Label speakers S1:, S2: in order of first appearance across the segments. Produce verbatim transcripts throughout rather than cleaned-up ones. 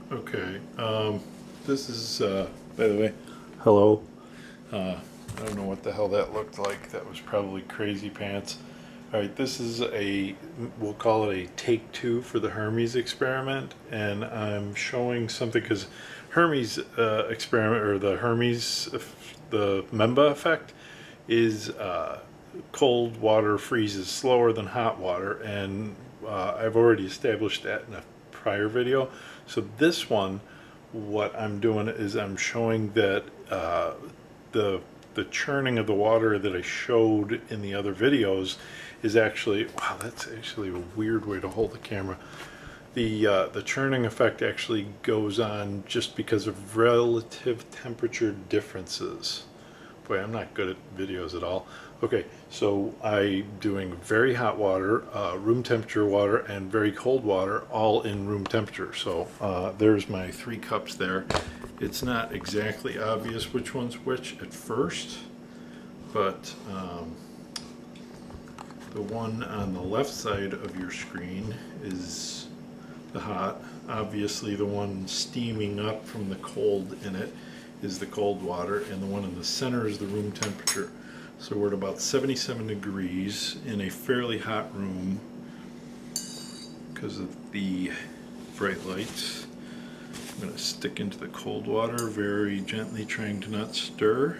S1: Okay, um, this is, uh, by the way, hello. Uh, I don't know what the hell that looked like. That was probably crazy pants. All right, this is a, we'll call it a take two for the Hermes experiment. And I'm showing something because Hermes uh, experiment, or the Hermes, the Mpemba effect, is uh, cold water freezes slower than hot water. And uh, I've already established that in a prior video. So this one, what I'm doing is I'm showing that uh, the the churning of the water that I showed in the other videos is actually, wow, that's actually a weird way to hold the camera. The uh, the churning effect actually goes on just because of relative temperature differences. Boy, I'm not good at videos at all. Okay, so I'm doing very hot water, uh, room temperature water, and very cold water, all in room temperature. So uh, there's my three cups there. It's not exactly obvious which one's which at first, but um, the one on the left side of your screen is the hot. Obviously the one steaming up from the cold in it is the cold water, and the one in the center is the room temperature. So we're at about seventy-seven degrees in a fairly hot room because of the bright lights. I'm going to stick into the cold water very gently, trying to not stir.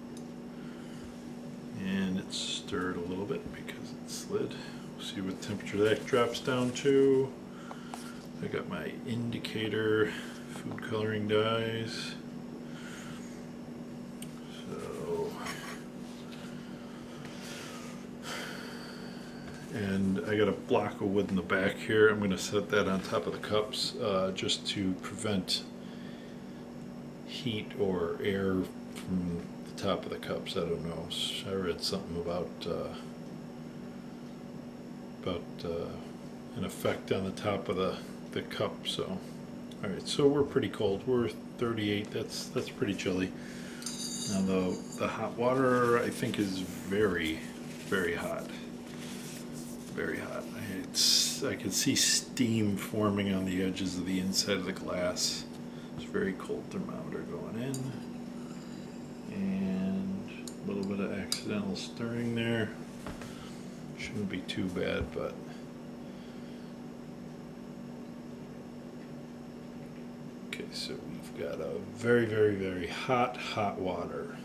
S1: And it's stirred a little bit because it slid. We'll see what temperature that drops down to. I got my indicator food coloring dyes. So, and I got a block of wood in the back here. I'm going to set that on top of the cups uh, just to prevent heat or air from the top of the cups. I don't know. I read something about uh, about uh, an effect on the top of the the cup. So, all right. So we're pretty cold. We're thirty-eight. That's that's pretty chilly. Now the the hot water I think is very very hot. Very hot. It's I can see steam forming on the edges of the inside of the glass. It's very cold thermometer going in, and a little bit of accidental stirring there. Shouldn't be too bad, but okay. So we've got a very, very, very hot, hot water.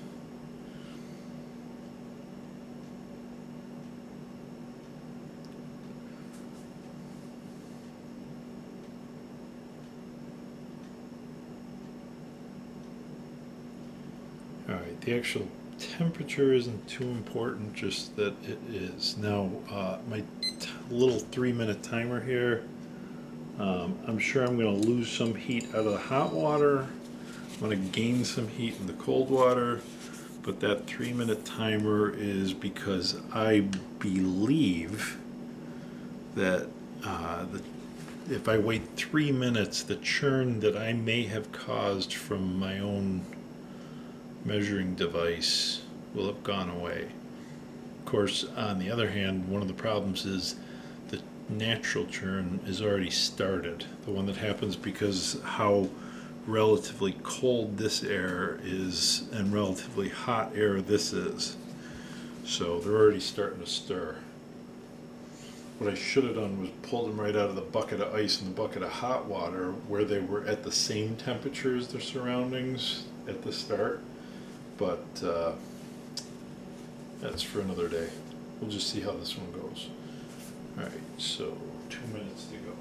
S1: Alright, the actual temperature isn't too important, just that it is. Now, uh, my t little three minute timer here, um, I'm sure I'm going to lose some heat out of the hot water. I'm going to gain some heat in the cold water, but that three minute timer is because I believe that uh, the if I wait three minutes, the churn that I may have caused from my own measuring device will have gone away. Of course, on the other hand, one of the problems is the natural churn is already started. The one that happens because how relatively cold this air is and relatively hot air this is. So they're already starting to stir. What I should have done was pulled them right out of the bucket of ice and the bucket of hot water where they were at the same temperature as their surroundings at the start. But uh, that's for another day. We'll just see how this one goes. Alright, so two minutes to go.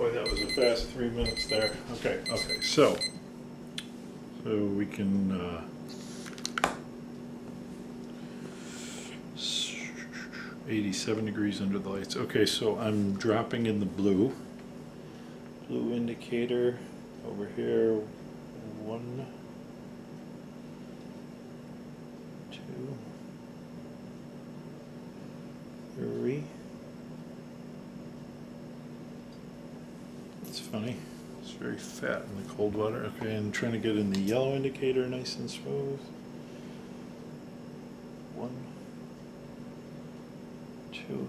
S1: Boy, that was a fast three minutes there. Okay, okay, so, so we can, uh, eighty-seven degrees under the lights. Okay, so I'm dropping in the blue. Blue indicator over here. One, two, three. It's funny. It's very fat in the cold water. Okay, and trying to get in the yellow indicator nice and smooth. One, two,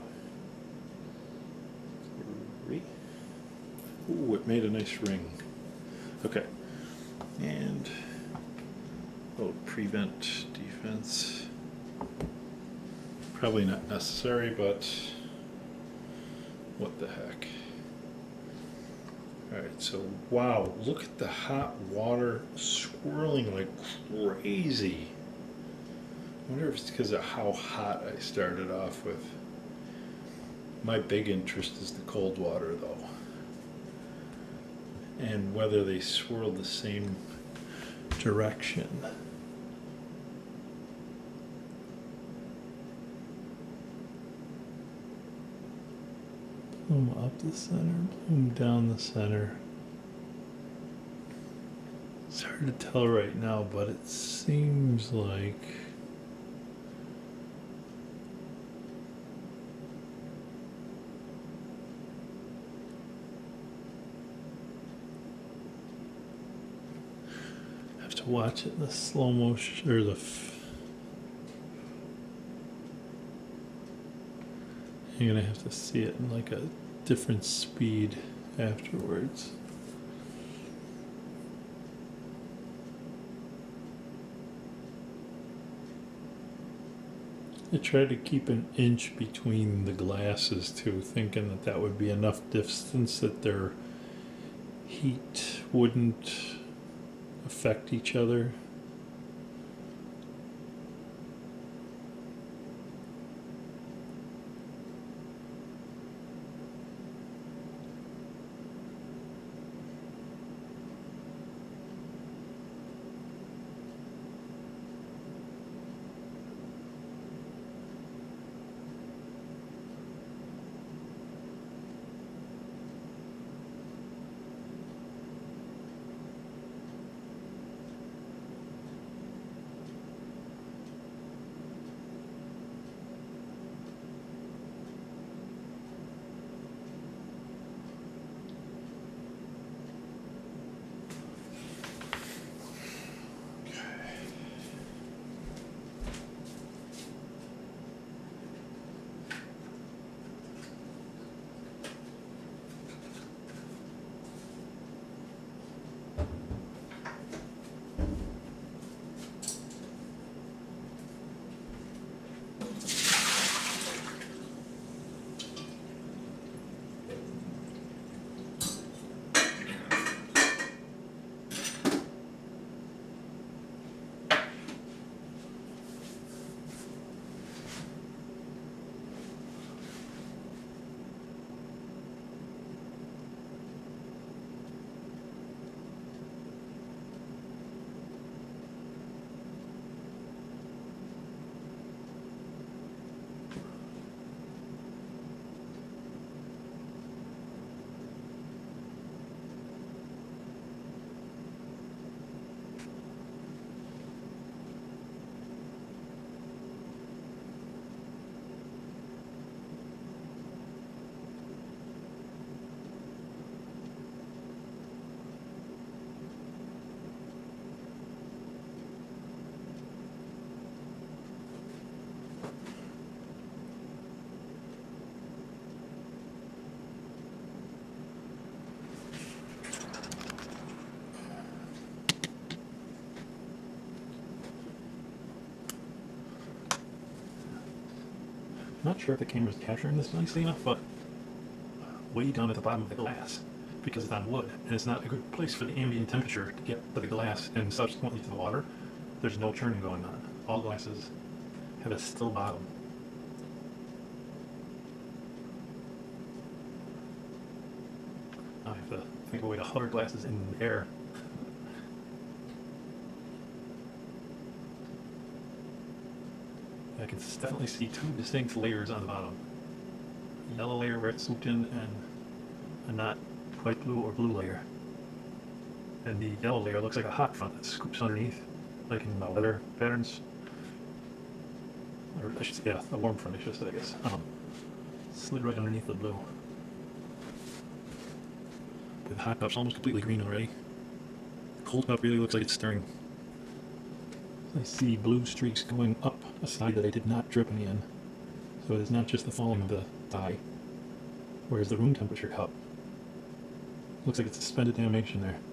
S1: three. Ooh, it made a nice ring. Okay. And oh, prevent defense. Probably not necessary, but what the heck. Alright, so wow, look at the hot water swirling like crazy. I wonder if it's because of how hot I started off with. My big interest is the cold water though. And whether they swirl the same direction. Bloom up the center, bloom down the center. It's hard to tell right now, but it seems like I have to watch it in the slow motion or the f you're gonna have to see it in like a different speed afterwards. I tried to keep an inch between the glasses too, thinking that that would be enough distance that their heat wouldn't affect each other. Not sure if the camera's capturing this nicely enough, but way down at the bottom of the glass, because it's on wood, and it's not a good place for the ambient temperature to get to the glass and subsequently to the water. There's no churning going on. All glasses have a still bottom. Uh,
S2: to think of a way to hover glasses in the air. I can definitely see two distinct layers on the bottom. A yellow layer where it's swooped in, and a not quite blue or blue layer. And the yellow layer looks like a hot front that scoops underneath, like in uh, weather patterns. Or I should say, yeah, a warm front, I should say, I guess. Um, slid right underneath the blue. The hot cup's almost completely green already. The cold cup really looks like it's stirring. I see blue streaks going up a side that I did not drip any in. So it is not just the falling of the dye. Whereas the room temperature cup looks like it's suspended animation there.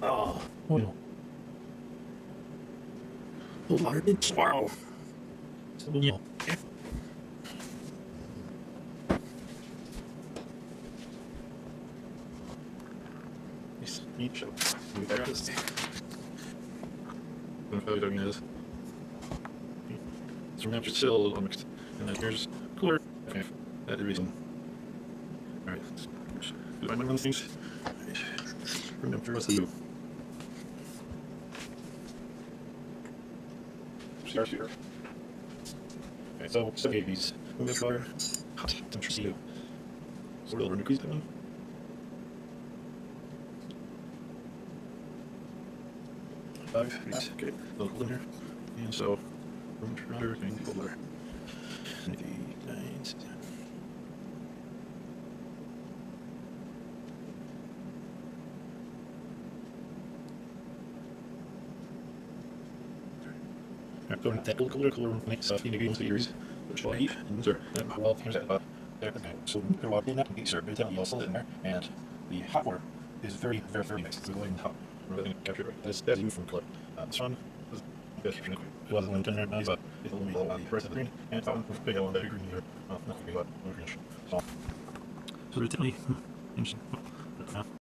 S2: Oh, oil. Large. Wow. So, you know. Nice. Neat show. We got this. I'm probably talking this. So now just still a little mixed. And then here's cooler. Okay. That is reason. Alright. Do I mind those things? Remember what's the you? Start here. Okay, so seven eighties. Move this color. Hot temperature C U. So we'll increase that one. Five, eight, okay, a little cool in here. And so, room temperature, thing, colder. ninety-nine. Alright, going to that cooler, cooler room, make stuff in the game series. Which will heat, and sir, well, here's that, uh, there, okay. So, we're going to walk in that, sir, it's all in there, and the hot water is very, very, very nice. It's going hot. We're going to capture it. That's, that's you from color. Uh, this one was best for it wasn't in ten nice, but it's a little bit low on the rest of the green, and that one was big on the green here. Well, not big, but greenish. So, so it's definitely interesting.